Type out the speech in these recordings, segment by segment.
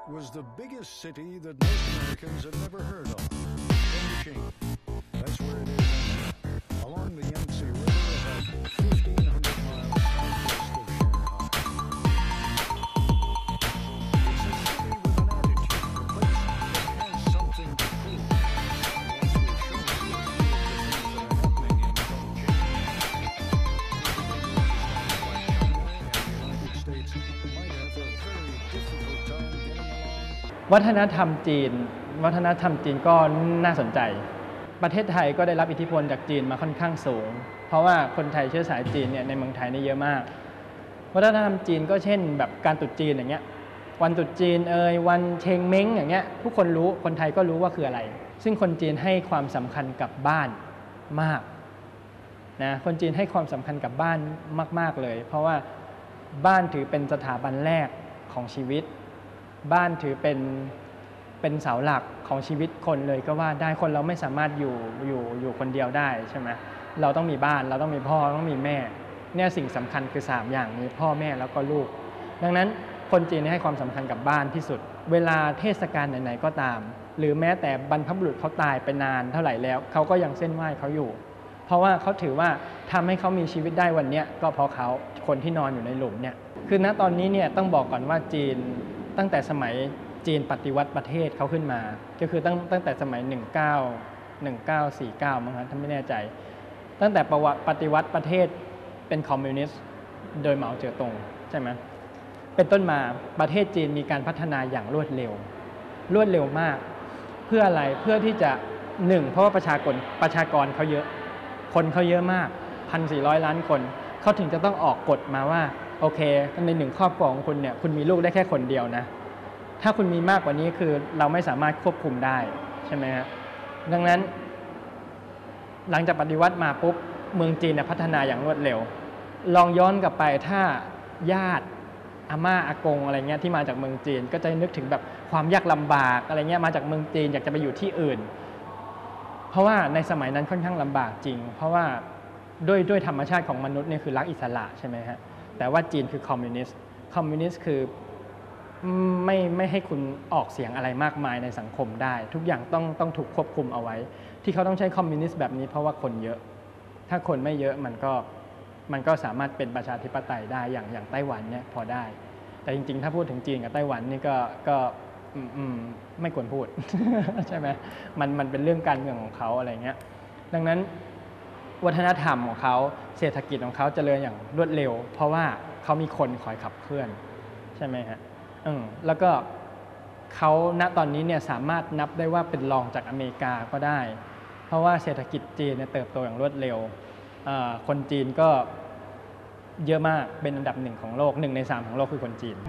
was the biggest city that most Americans had never heard of, Chongqing. That's where it is along the Yangtze River about 1,500 miles southwest of Shanghai. It's a city with an attitude, a place that has something to prove. I want to show you a few of the things that are happening in Chongqing. China and the United States might have a very difficult time getting along. วัฒนธรรมจีนก็น่าสนใจประเทศไทยก็ได้รับอิทธิพลจากจีนมาค่อนข้างสูงเพราะว่าคนไทยเชื้อสายจีนเนี่ยในเมืองไทยนี่เยอะมากวัฒนธรรมจีนก็เช่นแบบการตรุษจีนอย่างเงี้ยวันตรุษจีนวันเชงเม้งอย่างเงี้ยทุกคนรู้คนไทยก็รู้ว่าคืออะไรซึ่งคนจีนให้ความสำคัญกับบ้านมากนะคนจีนให้ความสำคัญกับบ้านมากๆเลยเพราะว่าบ้านถือเป็นสถาบันแรกของชีวิตบ้านถือเป็นเสาหลักของชีวิตคนเลยก็ว่าได้คนเราไม่สามารถอยู่คนเดียวได้ใช่ไหมเราต้องมีบ้านเราต้องมีพ่อต้องมีแม่เนี่ยสิ่งสำคัญคือ3อย่างนี้พ่อแม่แล้วก็ลูกดังนั้นคนจีนให้ความสำคัญกับบ้านที่สุดเวลาเทศกาลไหนๆก็ตามหรือแม้แต่บรรพบุรุษเขาตายไปนานเท่าไหร่แล้วเขาก็ยังเส้นไหว้เขาอยู่เพราะว่าเขาถือว่าทำให้เขามีชีวิตได้วันนี้ก็เพราะเขาคนที่นอนอยู่ในหลุมเนี่ยคือณตอนนี้เนี่ยต้องบอกก่อนว่าจีนตั้งแต่สมัยจีนปฏิวัติประเทศเขาขึ้นมาก็คือตั้งแต่สมัย1949มั้งครับถ้าไม่แน่ใจตั้งแต่ปฏิวัติประเทศเป็นคอมมิวนิสต์โดยเหมาเจ๋อตงใช่ไหมเป็นต้นมาประเทศจีนมีการพัฒนาอย่างรวดเร็วมากเพื่ออะไรเพื่อที่จะเพราะว่าประชากรเขาเยอะคนเขาเยอะมาก 1,400 ล้านคนเขาถึงจะต้องออกกฎมาว่าโอเคใน1ครอบครัวของคุณเนี่ยคุณมีลูกได้แค่คนเดียวนะถ้าคุณมีมากกว่านี้คือเราไม่สามารถควบคุมได้ใช่ไหมครับดังนั้นหลังจากปฏิวัติมาปุ๊บเมืองจีนพัฒนาอย่างรวดเร็วลองย้อนกลับไปถ้าญาติอาม่าอากงอะไรเงี้ยที่มาจากเมืองจีนก็จะนึกถึงแบบความยากลำบากอะไรเงี้ยมาจากเมืองจีนอยากจะไปอยู่ที่อื่นเพราะว่าในสมัยนั้นค่อนข้างลำบากจริงเพราะว่าด้วยธรรมชาติของมนุษย์เนี่ยคือรักอิสระใช่ไหมฮะแต่ว่าจีนคือคอมมิวนิสต์คือไม่ให้คุณออกเสียงอะไรมากมายในสังคมได้ทุกอย่างต้องถูกควบคุมเอาไว้ที่เขาต้องใช้คอมมิวนิสต์แบบนี้เพราะว่าคนเยอะถ้าคนไม่เยอะมันก็สามารถเป็นประชาธิปไตยได้อย่างไต้หวันเนี่ยพอได้แต่จริงๆถ้าพูดถึงจีนกับไต้หวันนี่ก็ไม่ควรพูด ใช่ไหมมันเป็นเรื่องการเมืองของเขาอะไรเงี้ยดังนั้นวัฒนธรรมของเขาเศรษฐกิจของเขาเจริญอย่างรวดเร็วเพราะว่าเขามีคนคอยขับเคลื่อนใช่ไหมฮะแล้วก็เขาณตอนนี้เนี่ยสามารถนับได้ว่าเป็นรองจากอเมริกาก็ได้เพราะว่าเศรษฐกิจจีนเนี่ยเติบโตอย่างรวดเร็วคนจีนก็เยอะมากเป็นอันดับ1ของโลก1 ใน 3ของโลกคือคนจีน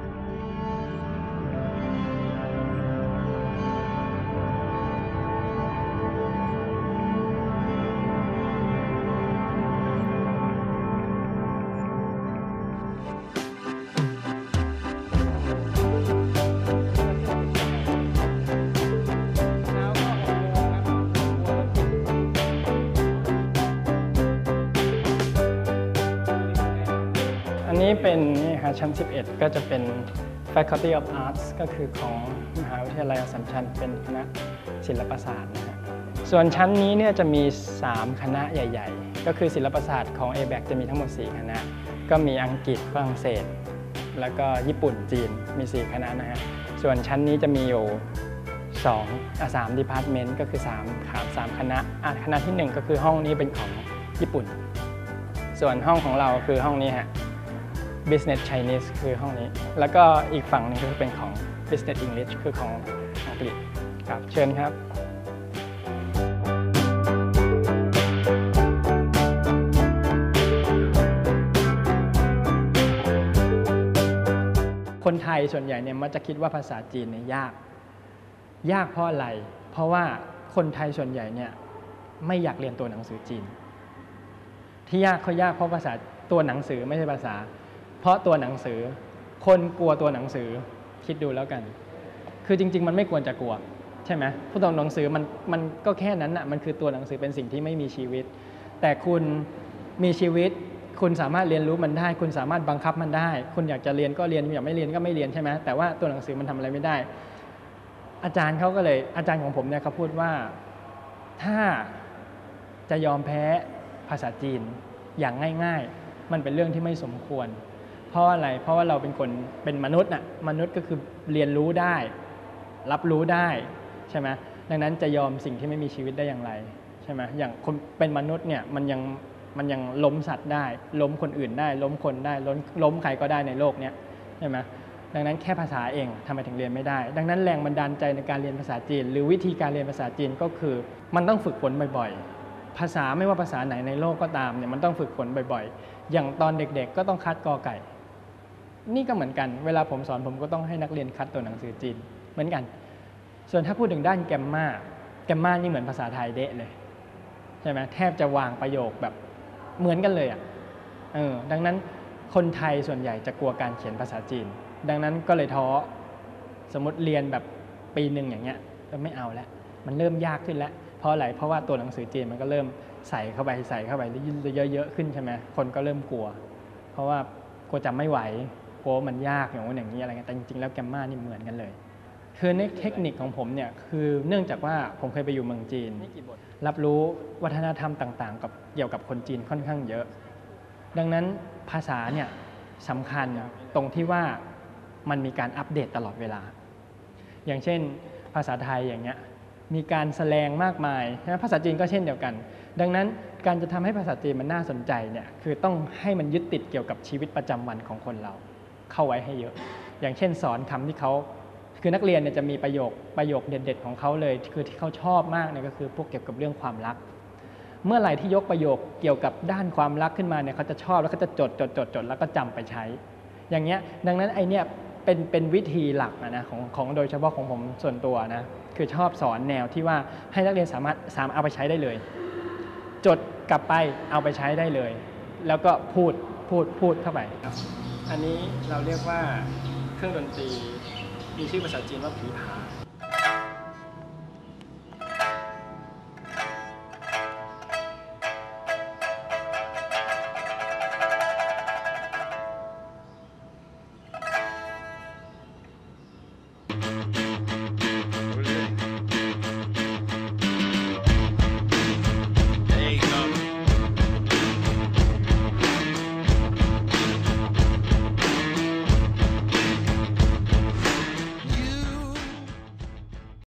นี่เป็นชั้น 11 ก็จะเป็น Faculty of Arts ก็คือของมหาวิทยาลัยอัสสัมชัญเป็นคณะศิลปศาสตร์นะฮะส่วนชั้นนี้เนี่ยจะมี3คณะใหญ่ๆก็คือศิลปศาสตร์ของ ABAC จะมีทั้งหมด4คณะก็มีอังกฤษฝรั่งเศสแล้วก็ญี่ปุ่นจีนมี4คณะนะฮะส่วนชั้นนี้จะมีอยู่3 department ก็คือ3คณะคณะที่1ก็คือห้องนี้เป็นของญี่ปุ่นส่วนห้องของเราคือห้องนี้ฮะBusiness Chinese คือห้องนี้แล้วก็อีกฝั่งนึงก็เป็นของ Business English คือของอังกฤษครับเชิญครับคนไทยส่วนใหญ่เนี่ยมักจะคิดว่าภาษาจีนเนี่ยยากเพราะอะไรเพราะว่าคนไทยส่วนใหญ่เนี่ยไม่อยากเรียนตัวหนังสือจีนที่ยากเพราะภาษาตัวหนังสือไม่ใช่ภาษาเพราะตัวหนังสือคนกลัวตัวหนังสือคิดดูแล้วกันคือจริงๆมันไม่ควรจะกลัวใช่ไหมเพราะตัวหนังสือมันก็แค่นั้นน่ะมันคือตัวหนังสือเป็นสิ่งที่ไม่มีชีวิตแต่คุณมีชีวิตคุณสามารถเรียนรู้มันได้คุณสามารถบังคับมันได้คุณอยากจะเรียนก็เรียนอยากไม่เรียนก็ไม่เรียนใช่ไหมแต่ว่าตัวหนังสือมันทำอะไรไม่ได้อาจารย์ของผมเนี่ยเขาพูดว่าถ้าจะยอมแพ้ภาษาจีนอย่างง่ายๆมันเป็นเรื่องที่ไม่สมควรเพราะอะไรเพราะว่าเราเป็นคนเป็นมนุษย์น่ะมนุษย์ก็คือเรียนรู้ได้รับรู้ได้ใช่ไหมดังนั้นจะยอมสิ่งที่ไม่มีชีวิตได้อย่างไรใช่ไหมอย่างคนเป็นมนุษย์เนี่ยมันยังล้มสัตว์ได้ล้มคนอื่นได้ล้มคนได้ล้มใครก็ได้ในโลกนี้ใช่ไหมดังนั้นแค่ภาษาเองทำไมถึงเรียนไม่ได้ดังนั้นแรงบันดาลใจในการเรียนภาษาจีนหรือวิธีการเรียนภาษาจีนก็คือมันต้องฝึกฝนบ่อยๆภาษาไม่ว่าภาษาไหนในโลกก็ตามเนี่ยมันต้องฝึกฝนบ่อยๆอย่างตอนเด็กๆก็ต้องคัดกอไก่นี่ก็เหมือนกันเวลาผมสอนผมก็ต้องให้นักเรียนคัดตัวหนังสือจีนเหมือนกันส่วนถ้าพูดถึงด้านแกมมานี่เหมือนภาษาไทยเดะเลยใช่ไหมแทบจะวางประโยคแบบเหมือนกันเลยอ่ะดังนั้นคนไทยส่วนใหญ่จะกลัวการเขียนภาษาจีนดังนั้นก็เลยท้อสมมติเรียนแบบปีหนึ่งอย่างเงี้ยก็ไม่เอาแล้วมันเริ่มยากขึ้นแล้วเพราะอะไรเพราะว่าตัวหนังสือจีนมันก็เริ่มใส่เข้าไปเยอะๆขึ้นใช่ไหมคนก็เริ่มกลัวเพราะว่ากลัวจำไม่ไหวกลัวมันยากอย่างนู้นอย่างนี้อะไรเงี้ยแต่จริงๆแล้วแกมมานี่เหมือนกันเลยคือในเทคนิคของผมเนี่ยคือเนื่องจากว่าผมเคยไปอยู่เมืองจีนรับรู้วัฒนธรรมต่างๆเกี่ยวกับคนจีนค่อนข้างเยอะดังนั้นภาษาเนี่ยสำคัญตรงที่ว่ามันมีการอัปเดตตลอดเวลาอย่างเช่นภาษาไทยอย่างเงี้ยมีการแสดงมากมายนะภาษาจีนก็เช่นเดียวกันดังนั้นการจะทำให้ภาษาจีนมันน่าสนใจเนี่ยคือต้องให้มันยึดติดเกี่ยวกับชีวิตประจำวันของคนเราเข้าไว้ให้เยอะอย่างเช่นสอนคำที่เขาคือนักเรียนเนี่ยจะมีประโยคเด็ดๆของเขาเลยคือที่เขาชอบมากเนี่ยก็คือพวกเกี่ยวกับเรื่องความรักเมื่อไหร่ที่ยกประโยคเกี่ยวกับด้านความรักขึ้นมาเนี่ยเขาจะชอบแล้วเขาจะจดแล้วก็จำไปใช้อย่างเงี้ยดังนั้นไอเนี่ยเป็นวิธีหลักนะของโดยเฉพาะของผมส่วนตัวนะคือชอบสอนแนวที่ว่าให้นักเรียนสามารถเอาไปใช้ได้เลยจดกลับไปเอาไปใช้ได้เลยแล้วก็พูดเข้าไปอันนี้เราเรียกว่าเครื่องดนตรีมีชื่อภาษาจีนว่าผีผา